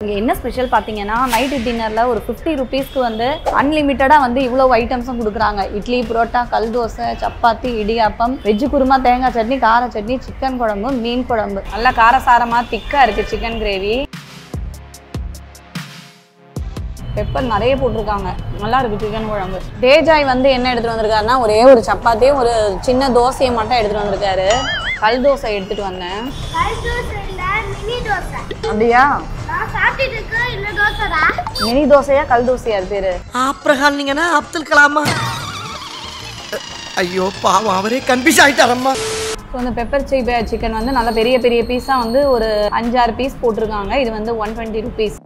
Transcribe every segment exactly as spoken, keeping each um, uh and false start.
இங்க என்ன ஸ்பெஷல் பாத்தீங்கன்னா நைட் டின்னர்ல ஒரு fifty rupeesக்கு வந்து அன்லிமிட்டடா வந்து இவ்வளவு ஐட்டம்ஸும் கொடுக்குறாங்க. இட்லி, புரோட்டா, கல் தோசை, சப்பாத்தி, இடியாப்பம், வெஜ் குருமா, தேங்காய் சட்னி, கார சட்னி, சிக்கன் குழம்பு, மீன் குழம்பு. நல்லா காரசாரமா திக்கா இருக்கு சிக்கன் கிரேவி. பெப்பர் நிறைய போட்டிருக்காங்க. நல்லா இருக்கு சிக்கன் குழம்பு. தேஜாய் வந்து என்ன எடுத்துட்டு வந்திருக்காருன்னா ஒரே ஒரு சப்பாத்தியும் ஒரு சின்ன தோசையை மட்டும் எடுத்துட்டு வந்திருக்காரு. கல் தோசை எடுத்துட்டு வந்தேன். கல் தோசை இல்ல மினி தோசை. அப்படியா? நான் சாப்பிட்டு இருக்க இந்த தோசைடா. மினி தோசையா கல் தோசையா பேரு? ஆப்ரஹாம் நீங்கனா அப்துல் கலாமா? ஐயோ பாவம் அவரே கன்ஃபியூஸ் ஆயிட்டாரம்மா. ஸோ இந்த பெப்பர் சிக்கன் வந்து நல்ல பெரிய பெரிய பீஸா வந்து ஒரு அஞ்சாறு பீஸ் போட்டிருக்காங்க. இது வந்து ஒன் டுவெண்ட்டி ருபீஸ்.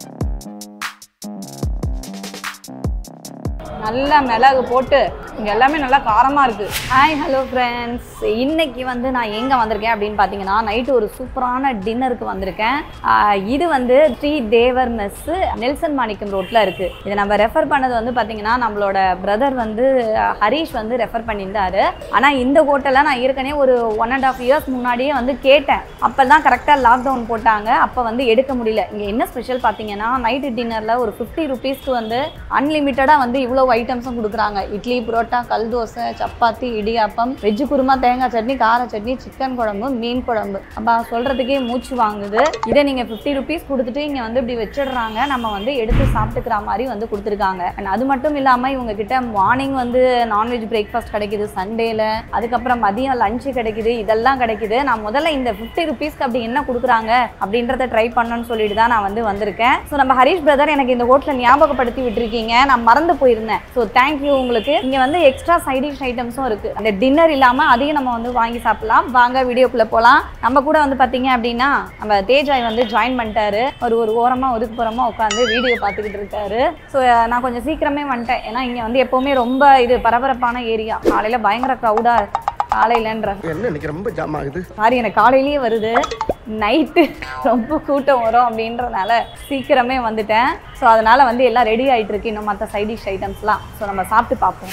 நல்லா மிளகு போட்டு இங்கே எல்லாமே நல்லா காரமாக இருக்குது. ஹாய் ஹலோ ஃப்ரெண்ட்ஸ், இன்னைக்கு வந்து நான் எங்கே வந்திருக்கேன் அப்படின்னு பார்த்தீங்கன்னா நைட்டு ஒரு சூப்பரான டின்னருக்கு வந்திருக்கேன். இது வந்து ஸ்ரீ தேவர் மெஸ்ஸு நெல்சன் மாணிக்கம் ரோட்டில் இருக்குது. இதை நம்ம ரெஃபர் பண்ணது வந்து பார்த்தீங்கன்னா நம்மளோட பிரதர் வந்து ஹரீஷ் வந்து ரெஃபர் பண்ணியிருந்தாரு. ஆனால் இந்த ஹோட்டலில் நான் ஏற்கனவே ஒரு ஒன் அண்ட் ஆஃப் இயர்ஸ் முன்னாடியே வந்து கேட்டேன். அப்போ தான் கரெக்டாக லாக்டவுன் போட்டாங்க. அப்போ வந்து எடுக்க முடியல. இங்கே என்ன ஸ்பெஷல் பார்த்தீங்கன்னா நைட்டு டின்னரில் ஒரு ஃபிஃப்டி ருபீஸ்க்கு வந்து அன்லிமிட்டடாக வந்து இவ்வளோ ஐட்டம்ஸும் கொடுக்குறாங்க. இட்லி, புரோட்டா, கல் தோசை, சப்பாத்தி, இடியாப்பம், வெஜ் குருமா, தேங்காய் சட்னி, கார சட்னி, சிக்கன் குழம்பு, மீன் குழம்பு. அப்போ சொல்கிறதுக்கே மூச்சு வாங்குது. இதை நீங்கள் ஃபிஃப்டி ருபீஸ் கொடுத்துட்டு இங்கே வந்து இப்படி வச்சிடுறாங்க. நம்ம வந்து எடுத்து சாப்பிட்டுக்கிற மாதிரி வந்து கொடுத்துருக்காங்க. அண்ட் அது மட்டும் இல்லாமல் இவங்க கிட்ட மார்னிங் வந்து நான்வெஜ் பிரேக்ஃபாஸ்ட் கிடைக்குது சண்டேல. அதுக்கப்புறம் மதியம் லஞ்சு கிடைக்குது. இதெல்லாம் கிடைக்குது. நான் முதல்ல இந்த ஃபிஃப்டி ருபீஸ்க்கு அப்படி என்ன கொடுக்குறாங்க அப்படின்றத ட்ரை பண்ணணும்னு சொல்லிட்டு தான் நான் வந்து வந்திருக்கேன். ஸோ நம்ம ஹரீஷ் பிரதர் எனக்கு இந்த ஹோட்டலில் ஞாபகப்படுத்தி விட்டுருக்கீங்க. நான் மறந்து போயிருந்தேன். ஸோ தேங்க்யூ உங்களுக்கு. இங்கே வந்து எக்ஸ்ட்ரா சைட் டிஷ் ஐட்டம்ஸும் இருக்குது. அந்த டின்னர் இல்லாமல் அதையும் நம்ம வந்து வாங்கி சாப்பிடலாம். வாங்க வீடியோக்குள்ளே போகலாம். நம்ம கூட வந்து பார்த்தீங்க அப்படின்னா நம்ம தேஜாய் வந்து ஜாயின் பண்ணிட்டாரு. ஒரு ஒரு ஓரமாக ஒதுக்குப்புறமாக உட்காந்து வீடியோ பார்த்துக்கிட்டு இருக்காரு. ஸோ நான் கொஞ்சம் சீக்கிரமே வந்துட்டேன். ஏன்னா இங்கே வந்து எப்போவுமே ரொம்ப இது பரபரப்பான ஏரியா. காலையில் பயங்கர க்ரௌடாக காலையிலன்ற என்ன இன்னைக்கு ரொம்ப ஜாம் ஆகுது. சாரி, எனக்கு காலையிலேயே வருது. நைட்டு ரொம்ப கூட்டம் வரும் அப்படின்றதுனால சீக்கிரமே வந்துட்டேன். ஸோ அதனால் வந்து எல்லாம் ரெடி ஆகிட்டு இருக்கு. இன்னும் மற்ற சைட் டிஷ் ஐட்டம்ஸ்லாம். ஸோ நம்ம சாப்பிட்டு பார்ப்போம்.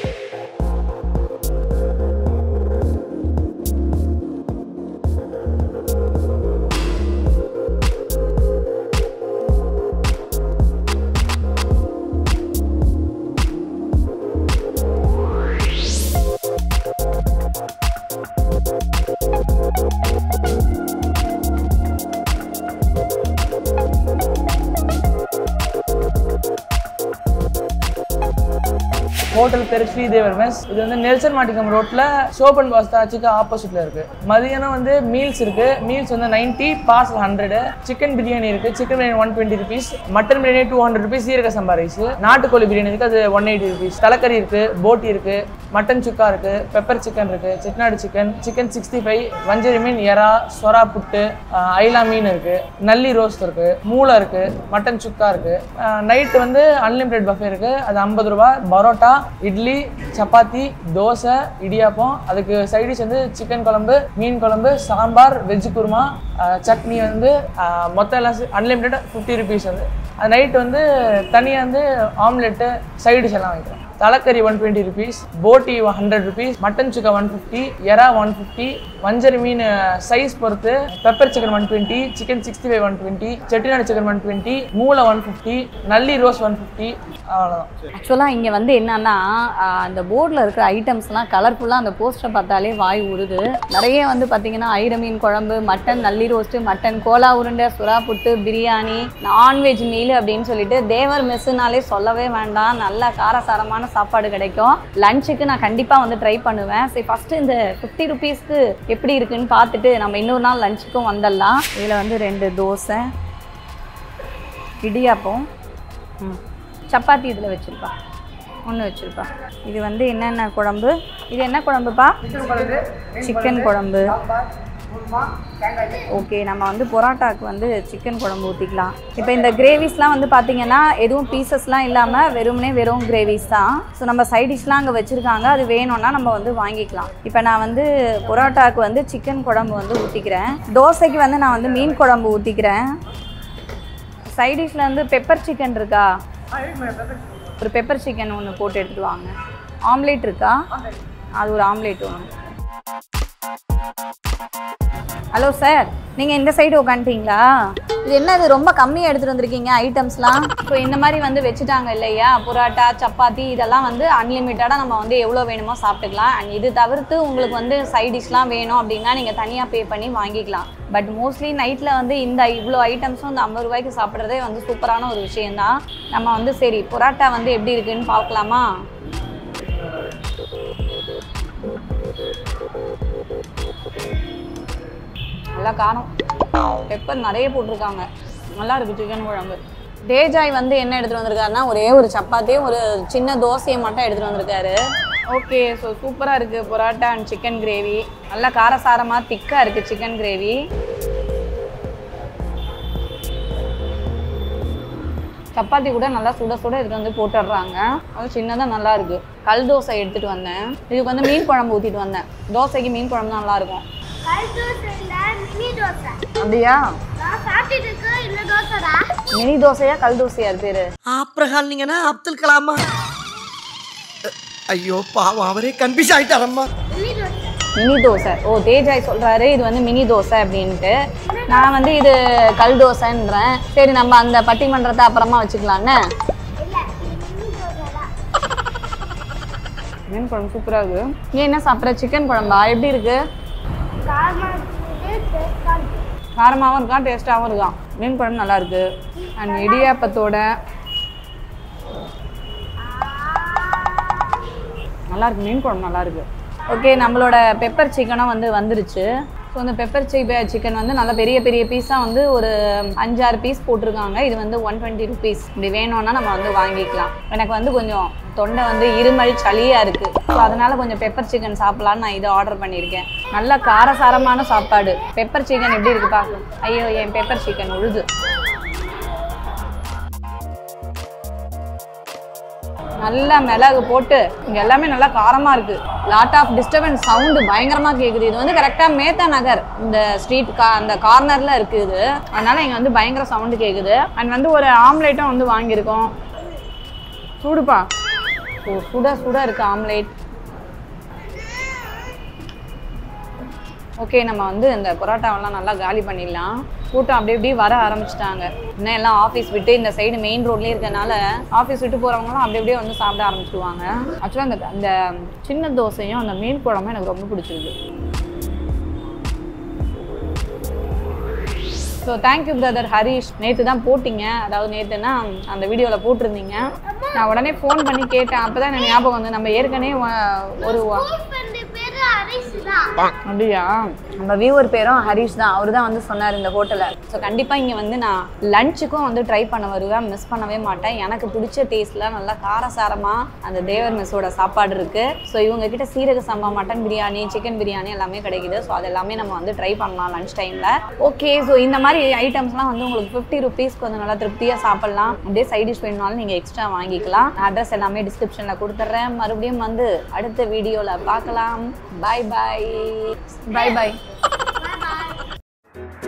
ஹோட்டல் பேர் ஸ்ரீ தேவர் மெஸ். இது வந்து நெல்சன் மாணிக்கம் ரோட்ல சோபன் பாஸ்தாச்சுக்கு ஆப்போசிட்ல இருக்கு. மதியானம் வந்து மீல்ஸ் இருக்கு. மீல்ஸ் வந்து ninety, parcel hundred. Chicken biryani இருக்கு. Chicken biryani one twenty rupees. Mutton biryani two hundred rupees. Jeeraga samba rice. நாட்டுக்கோழி பிரியாணி இருக்கு, அது ஒன் எயிட்டி ருபீஸ். தலைக்கறி இருக்கு, போட்டி இருக்கு, மட்டன் சுக்கா இருக்கு, பெப்பர் சிக்கன் இருக்கு, Chettinad chicken, chicken sixty five, வஞ்சரி மீன், எறா, சொரா புட்டு, ஐலா மீன் இருக்கு, நல்லி ரோஸ்ட் இருக்கு, மூளை இருக்கு, மட்டன் சுக்கா இருக்கு. நைட்டு வந்து அன்லிமிடெட் பஃபே இருக்கு. அது ஐம்பது ரூபாய். பரோட்டா, இட்லி, சப்பாத்தி, தோசை, இடியாப்பம், அதுக்கு சைடிஷ் வந்து சிக்கன் குழம்பு, மீன் குழம்பு, சாம்பார், வெஜ் குருமா, சட்னி வந்து மொத்தம் எல்லாம் அன்லிமிட்டட் ஃபிஃப்டி ருபீஸ் வந்து. அது நைட்டு வந்து தனியாக வந்து ஆம்லெட்டு, சைடிஷ் எல்லாம் வைக்கிறோம். தலைக்கறி ஒன் டுவெண்ட்டி ருபீஸ், போட்டி ஹண்ட்ரட் ருபீஸ், மட்டன் சுக்கா ஒன் ஃபிஃப்டி, எறா ஒன் ஃபிஃப்டி, வஞ்சரி மீன் சைஸ் பொறுத்து, pepper chicken one twenty, chicken sixty five one twenty, Chettinad chicken one twenty, மூளை ஒன் ஃபிஃப்டி, நல்லி ரோஸ் ஒன் ஃபிஃப்டி. அவ்வளோதான். ஆக்சுவலாக இங்கே வந்து என்னன்னா அந்த போர்டில் இருக்கிற ஐட்டம்ஸ்லாம் கலர்ஃபுல்லாக அந்த போஸ்டரை பார்த்தாலே வாய் உருது. நிறைய வந்து பார்த்தீங்கன்னா ஐர மீன் குழம்பு, மட்டன் நல்லி ரோஸ்ட்டு, மட்டன் கோலா உருண்டை, சுறா புட்டு, பிரியாணி, நான்வெஜ் மீல் அப்படின்னு சொல்லிட்டு தேவர் மெஸ்ஸுனாலே சொல்லவே வேண்டாம். நல்ல காரசாரமான சாப்பாடு கிடைக்கும். லஞ்சுக்கு நான் கண்டிப்பாக வந்து ட்ரை பண்ணுவேன். சரி, ஃபஸ்ட்டு இந்த ஃபிஃப்டி ருபீஸ்க்கு எப்படி இருக்குன்னு பார்த்துட்டு நம்ம இன்னொரு நாள் லஞ்சுக்கும் வந்துடலாம். இதில் வந்து ரெண்டு தோசை, இடியாப்பம், சப்பாத்தி இதில் வச்சுருப்பா, ஒன்று வச்சுருப்பா. இது வந்து என்னென்ன குழம்பு? இது என்ன குழம்புப்பா? சிக்கன் குழம்பு. ஓகே, நம்ம வந்து பொராட்டாக்கு வந்து சிக்கன் குழம்பு ஊற்றிக்கலாம். இப்போ இந்த கிரேவிஸ்லாம் வந்து பார்த்திங்கன்னா எதுவும் பீசஸ்லாம் இல்லாமல் வெறும்னே வெறும் கிரேவிஸ் தான். ஸோ நம்ம சைட் டிஷ்லாம் அங்கே வச்சுருக்காங்க. அது வேணும்னா நம்ம வந்து வாங்கிக்கலாம். இப்போ நான் வந்து பொராட்டாக்கு வந்து சிக்கன் குழம்பு வந்து ஊற்றிக்கிறேன். தோசைக்கு வந்து நான் வந்து மீன் குழம்பு ஊற்றிக்கிறேன். சைட் டிஷ்ஷில் வந்து பெப்பர் சிக்கன் இருக்கா? ஒரு பெப்பர் சிக்கன் ஒன்று போட்டு எடுத்துகிட்டு வாங்க. ஆம்லேட் இருக்கா? அது ஒரு ஆம்லேட் ஒன்று. ஹலோ சார், நீங்கள் இந்த சைடு உட்காந்துட்டீங்களா? இது என்னது ரொம்ப கம்மியாக எடுத்துகிட்டு வந்திருக்கீங்க ஐட்டம்ஸ்லாம்? ஸோ இந்த மாதிரி வந்து வச்சுட்டாங்க இல்லையா, புரோட்டா சப்பாத்தி இதெல்லாம் வந்து அன்லிமிட்டடாக நம்ம வந்து எவ்வளோ வேணுமோ சாப்பிட்டுக்கலாம். அண்ட் இது தவிர்த்து உங்களுக்கு வந்து சைட் டிஷ்லாம் வேணும் அப்படின்னா நீங்கள் தனியாக பே பண்ணி வாங்கிக்கலாம். பட் மோஸ்ட்லி நைட்டில் வந்து இந்த இவ்வளோ ஐட்டம்ஸும் இந்த ஐம்பது ரூபாய்க்கு சாப்பிட்றதே வந்து சூப்பரான ஒரு விஷயந்தான். நம்ம வந்து சரி புரோட்டா வந்து எப்படி இருக்குன்னு பார்க்கலாமா? நல்லா காரம், பெப்பர் நிறைய போட்டிருக்காங்க, நல்லா இருக்குது சிக்கன் குழம்பு. தேஜாய் வந்து என்ன எடுத்துகிட்டு வந்திருக்காருன்னா ஒரே ஒரு சப்பாத்தியும் ஒரு சின்ன தோசையை மட்டும் எடுத்துகிட்டு வந்திருக்காரு. ஓகே, ஸோ சூப்பராக இருக்குது பரோட்டா அண்ட் சிக்கன் கிரேவி. நல்லா காரசாரமாக திக்காக இருக்குது சிக்கன் கிரேவி. சப்பாத்தி கூட நல்லா சுட சுட எடுத்து வந்து போட்டுடுறாங்க. அது சின்னதாக நல்லா இருக்குது. கல் தோசை எடுத்துகிட்டு வந்தேன். இதுக்கு வந்து மீன் குழம்பு ஊற்றிட்டு வந்தேன். தோசைக்கு மீன் குழம்பு நல்லாயிருக்கும். அப்படியா? மினி தோசையா கல் தோசையா பேரு? ஆப்ரஹால் நீங்கன்னா அப்துல் கலாமா? ஐயோ பாவம், அவரே கன்ஃபியூஸ் ஆயிட்டாரம்மா. மினி தோசை. ஓ, தேஜாய் சொல்றாரு இது வந்து மினி தோசை அப்படின்ட்டு. நான் வந்து இது கல் தோசைன்றேன். சரி, நம்ம அந்த பட்டிமன்றத்தை அப்புறமா வச்சுக்கலான்னு. மீன் குழம்பு சூப்பரா இருக்கு. நீ என்ன சாப்பிட்ற? சிக்கன் குழம்பா? எப்படி இருக்கு? காரமாகவும் இருக்கா, டேஸ்டாகவும் இருக்கான். மீன் குழம்பு நல்லா இருக்கு. அண்ட் இடியாப்பத்தோட நல்லா இருக்கு. மீன் குழம்பு நல்லா இருக்கு. ஓகே, நம்மளோட பெப்பர் சிக்கனும் வந்து வந்துருச்சு. ஸோ அந்த பெப்பர் சிக் சிக்கன் வந்து நல்லா பெரிய பெரிய பீஸாக வந்து ஒரு அஞ்சாறு பீஸ் போட்டிருக்காங்க. இது வந்து ஒன் டுவெண்ட்டி ருபீஸ். இப்படி வேணும்னா நம்ம வந்து வாங்கிக்கலாம். எனக்கு வந்து கொஞ்சம் தொண்டை வந்து இருமல் சளியாக இருக்குது. ஸோ அதனால் கொஞ்சம் பெப்பர் சிக்கன் சாப்பிட்லான்னு நான் இதை ஆர்டர் பண்ணியிருக்கேன். நல்ல காரசாரமான சாப்பாடு. பெப்பர் சிக்கன் எப்படி இருக்குது பார்க்கலாம். ஐயோ, என் பெப்பர் சிக்கன் உழுது. நல்லா மிளகு போட்டு இங்கே எல்லாமே நல்லா காரமாக இருக்குது. லாட் ஆஃப் டிஸ்டர்பன்ஸ் சவுண்டு பயங்கரமாக கேட்குது. இது வந்து கரெக்டாக மேத்தா நகர் இந்த ஸ்ட்ரீட் கா அந்த கார்னரில் இருக்குது. அதனால் இங்கே வந்து பயங்கர சவுண்டு கேட்குது. அண்ட் வந்து ஒரு ஆம்லேட்டும் வந்து வாங்கியிருக்கோம். சூடுப்பா. ஓ, சுட சுட இருக்குது ஆம்லேட். ஓகே, நம்ம வந்து இந்த பரோட்டாவெல்லாம் நல்லா காலி பண்ணிடலாம். கூட்டம் அப்படி இப்படி வர ஆரம்பிச்சிட்டாங்க. இன்னும் எல்லாம் ஆஃபீஸ் விட்டு இந்த சைடு மெயின் ரோட்லேயே இருக்கனால ஆஃபீஸ் விட்டு போகிறவங்களாம் அப்படி அப்படியே வந்து சாப்பிட ஆரம்பிச்சிடுவாங்க. ஆக்சுவலாக அந்த அந்த சின்ன தோசையும் அந்த மீன் குழம்பும் எனக்கு ரொம்ப பிடிச்சிருக்கு. So thank you brother Harish. நேற்று தான் போட்டிங்க, அதாவது நேற்றுனா அந்த வீடியோவில் போட்டிருந்தீங்க. நான் உடனே ஃபோன் பண்ணி கேட்டேன். அப்போ தான் எனக்கு ஞாபகம் வந்து நம்ம ஏற்கனவே ஒரு அப்படியா, நம்ம வியூவர் பேரும் ஹரிஷ் தான். அவரு தான் வந்து சொன்னார் இந்த ஹோட்டலில். ஸோ கண்டிப்பாக இங்கே வந்து நான் லஞ்சுக்கும் வந்து ட்ரை பண்ண வருவேன், மிஸ் பண்ணவே மாட்டேன். எனக்கு பிடிச்ச டேஸ்ட்டில் நல்லா காரசாரமாக அந்த தேவர் மெஸ்ஸோட சாப்பாடு இருக்குது. ஸோ இவங்ககிட்ட சீரக சம்பா மட்டன் பிரியாணி, சிக்கன் பிரியாணி எல்லாமே கிடைக்குது. ஸோ அது எல்லாமே நம்ம வந்து ட்ரை பண்ணலாம் லஞ்ச் டைமில். ஓகே, ஸோ இந்த மாதிரி ஐட்டம்ஸ்லாம் வந்து உங்களுக்கு ஃபிஃப்டி ருபீஸ்க்கு வந்து நல்லா திருப்தியாக சாப்பிட்லாம். அப்படியே சைட் டிஷ் வேணுனாலும் நீங்கள் எக்ஸ்ட்ரா வாங்கிக்கலாம். அட்ரஸ் எல்லாமே டிஸ்கிரிப்ஷனில் கொடுத்துட்றேன். மறுபடியும் வந்து அடுத்த வீடியோவில் பார்க்கலாம். பாய் பாய் பாய் பாய்.